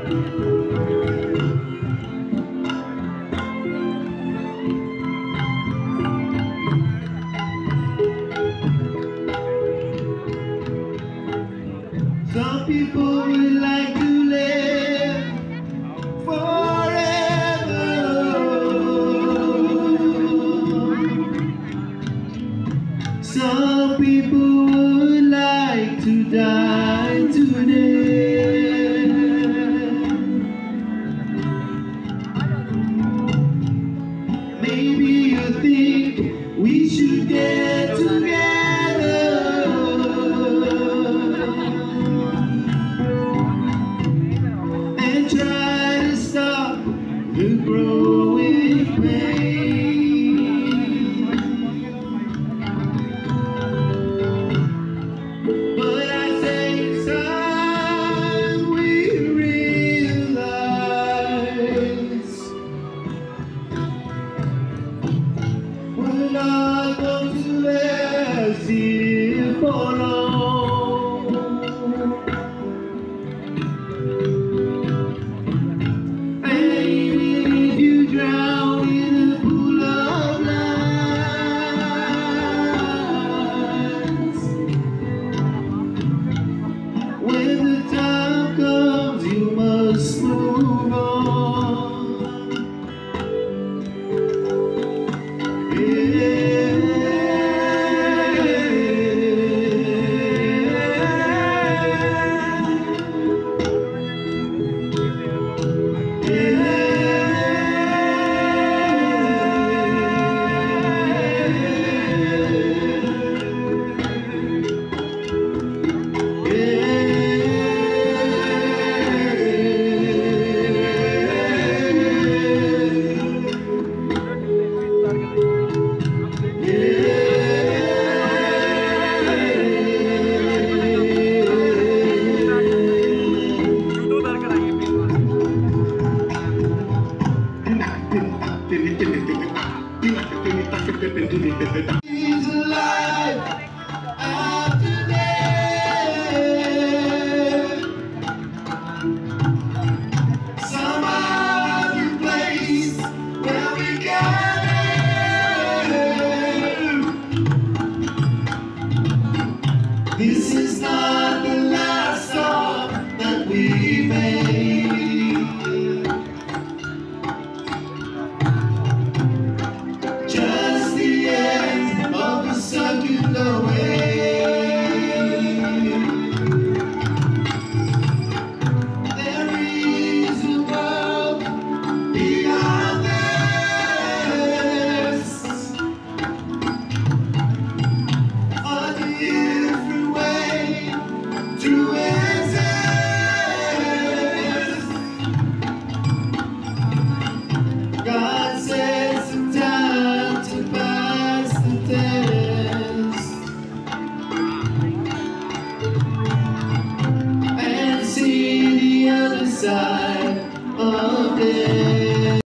Some people would like to live forever. Some people would like to die today. Maybe you think we should get together and try to stop the growing pain. But at the same time we realize we're not going to last here for long. Even if you drown in a pool of lies, when the time comes you must move on. He's alive after death. Some other place where we gather. This is not the last song that we made. Just the end of the circular wave. There is a world beyond this, a different way to exist. God says it's time to pass the test and see the other side of this.